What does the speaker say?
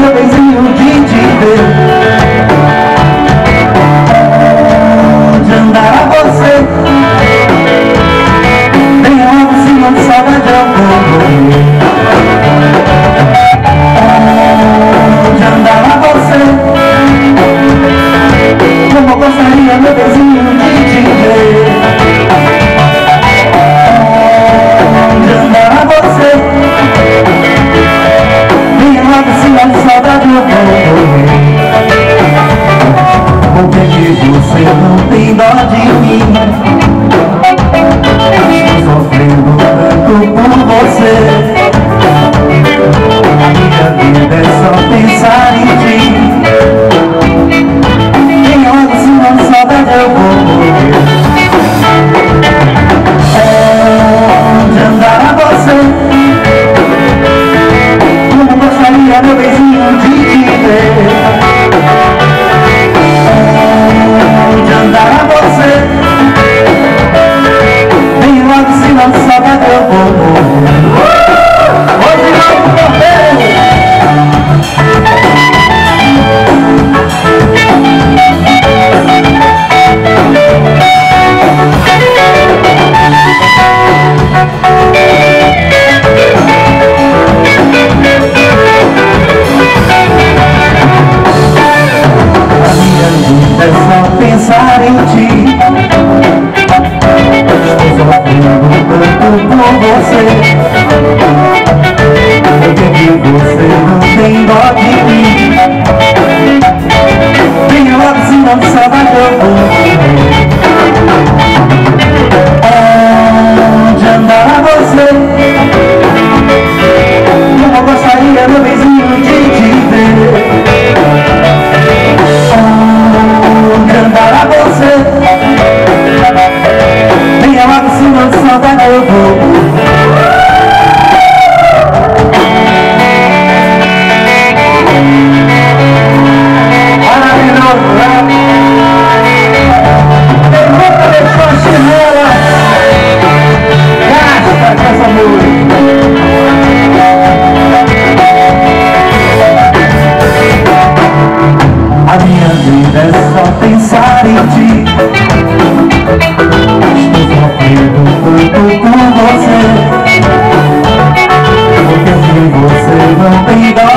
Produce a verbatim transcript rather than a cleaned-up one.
meu benzinho, de te ver. Onde andará você? Bem logo se não saudade eu vou morrer. Onde andará você? Como eu gostaria, meu benzinho, de te ver. Onde andará você? Bem logo se não saudade eu vou morrer. Por que que você não tem dó de mim? Estou sofrendo tanto por você. A minha vida é só pensar em ti. Bem logo se não saudade eu vou morrer. Onde andará você? Como gostaria, meu benzinho, de te ver. Onde andará você? Bem logo se não saudade eu vou morrer. Hoje não morrer. É só pensar em ti. Estou sofrendo tanto por você. Por que que você não tem dó de mim? Bem logo se não saudade eu vou morrer. Onde andará você? Como eu gostaria, meu benzinho, de te ver. Onde andará você? Venha logo se não de saudade eu vou. Maravilhoso, né? Tem muita pessoa chinela. Gasta com essa música. A minha vida é só pensar em ti. Estou sofrendo tanto por você. Porque se você não tem dó